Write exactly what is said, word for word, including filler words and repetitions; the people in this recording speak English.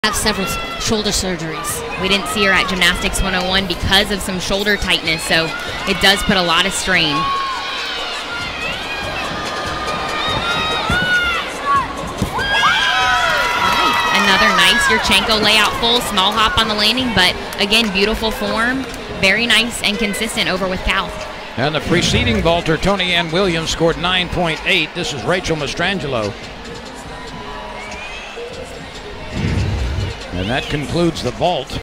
Have several shoulder surgeries. We didn't see her at Gymnastics one oh one because of some shoulder tightness, so it does put a lot of strain. Right. Another nice Yurchenko layout full, small hop on the landing, but again, beautiful form, very nice and consistent over with Cal. And the preceding vaulter, Tony Ann Williams, scored nine point eight. This is Rachel Mastrangelo. And that concludes the vault.